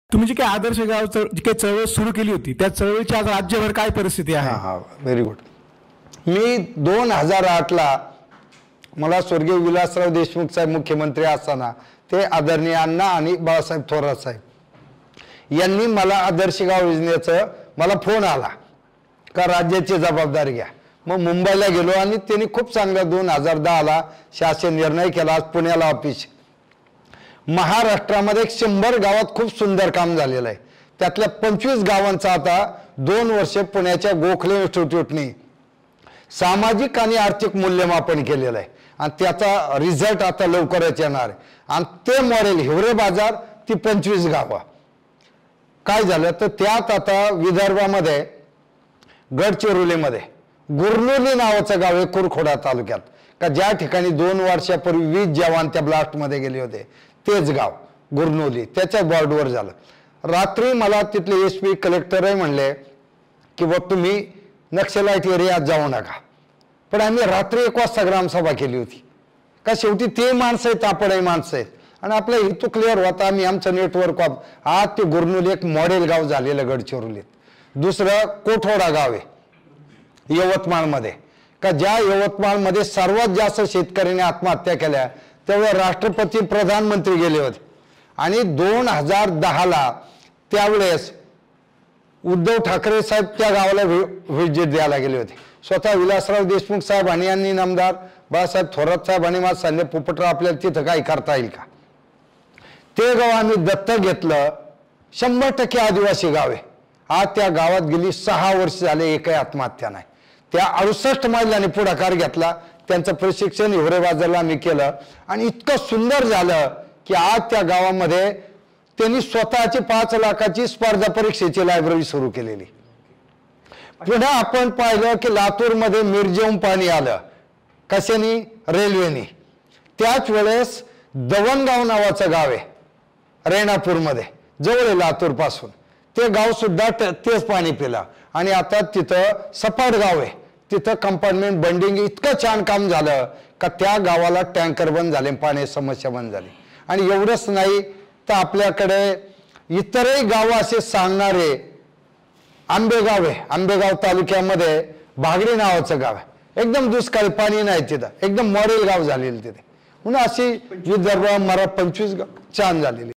तुम्ही जी काही आदर्श गाव जी काही चळवळ सुरू केली होती त्या चळवळीची आज राज्यभर काय परिस्थिती आहे? हां, व्हेरी गुड. मी 2008 ला मला स्वर्गीय विलासराव देशमुख साहेब मुख्यमंत्री असताना ते आदरणीय अण्णा आणि बाळासाहेब थोरात साहेब यांनी मला आदर्श गाव योजनेचं मला फोन आला का राज्याची जबाबदारी घ्या. मग मुंबईला गेलो आणि त्यांनी खूप चांगला 2010 ला शासन निर्णय केला. आज पुण्याला ऑफिस. महाराष्ट्रामध्ये 100 गावात खूप सुंदर काम झालेलं आहे. त्यातल्या 25 गावांचा आता 2 वर्ष पुण्याच्या गोखले इन्स्टिट्यूटने सामाजिक आणि आर्थिक मूल्यमापन केलेलं आहे आणि त्याचा रिझल्ट आता लवकरच येणार आहे. आणि ते मॉडेल हिवरे बाजार ती 25 गावं काय झालं तर त्यात आता विदर्भामध्ये गडचिरोलीमध्ये गुरनुली नावाचं गाव आहे कुरखोडा तालुक्यात का ज्या ठिकाणी 2 वर्षापूर्वी 20 जवान त्या ब्लास्टमध्ये गेले होते तेच गाव गुरनुली त्याच्या बॉर्डवर झालं. रात्री मला तिथले SP कलेक्टरही म्हणले की बघ तुम्ही नक्षलाईट एरियात जाऊ नका. पण आम्ही रात्री 1 वाजता ग्रामसभा केली होती का शेवटी ते माणसं आहेत आपणही माणसं आहेत आणि आपला हेतू क्लिअर होता. आम्ही आमचं नेटवर्क आज ते गुरनुली एक मॉडेल गाव झालेलं गडचिरोलीत. दुसरं कोठोडा गाव आहे यवतमाळमध्ये का ज्या यवतमाळमध्ये सर्वात जास्त शेतकऱ्यांनी आत्महत्या केल्या तेव्हा राष्ट्रपती प्रधानमंत्री गेले होते आणि 2010 ला त्यावेळेस उद्धव ठाकरे साहेब त्या गावाला व्हिजिट द्यायला गेले होते. स्वतः विलासराव देशमुख साहेब आणि यांनी नामदार बाळासाहेब थोरात साहेब आणि माझा संजय पोपटराव आपल्याला तिथं काही करता येईल का. ते गाव आम्ही दत्तक घेतलं. 100% आदिवासी गाव आहे. आज त्या गावात गेली 6 वर्ष झाले एकही आत्महत्या नाही. त्या 68 महिलांनी पुढाकार घेतला. त्यांचं प्रशिक्षण हिवरे बाजारला आम्ही केलं आणि इतकं सुंदर झालं की आज त्या गावामध्ये त्यांनी स्वतःची 5 लाखाची स्पर्धा परीक्षेची लायब्ररी सुरू केलेली. पुन्हा आपण पाहिलं की लातूरमध्ये मिरजेहून पाणी आलं कशाने रेल्वेने. त्याच वेळेस दवणगाव नावाचं गाव आहे रेणापूरमध्ये जवळ आहे लातूर पासून. ते गाव सुद्धा तेच पाणी पिलं आणि आता तिथं सपाट गाव आहे तिथं कंपार्टमेंट बंडिंग इतकं छान काम झालं का त्या गावाला टँकर बंद झाले पाण्याची समस्या बंद झाली. आणि एवढंच नाही तर आपल्याकडे इतरही गाव असे सांगणारे आंबेगाव आहे. आंबेगाव तालुक्यामध्ये भागडी नावाचं गाव आहे एकदम दुष्काळी पाणी नाही तिथं एकदम मॉडेल गाव झालेलं तिथे. म्हणून अशी विदर्भ 25 गाव छान झालेली.